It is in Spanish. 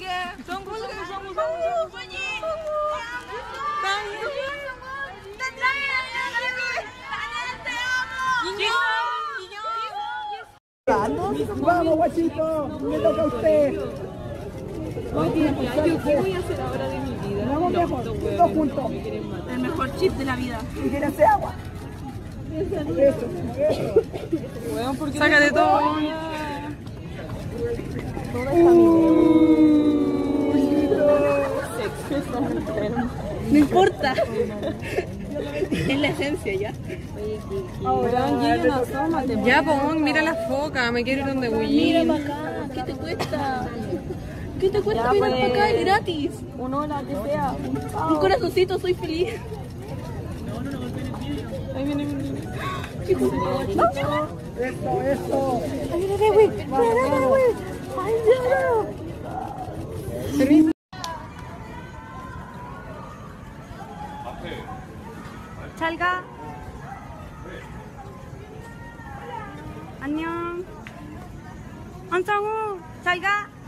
둥글게 Vamos, guachito, me toca a usted. ¿Qué voy a hacer ahora de mi vida? Vamos, mejor, todos juntos. El mejor chip de la vida. ¿Y quieres hacer agua? Eso. Sácate todo. No importa. Es la esencia ya. Ya, pues, mira la foca, me quiero ir donde Mira Bullín. para acá, ¿qué te cuesta? ¿Qué te cuesta mirar para acá? Es gratis. Un hola, que sea. Un corazoncito, soy feliz. Ahí viene mi niño. Eso. Ay, mira, güey. Mira, güey. Ay, Permiso. 잘가. 안녕. 안짱우, 잘가.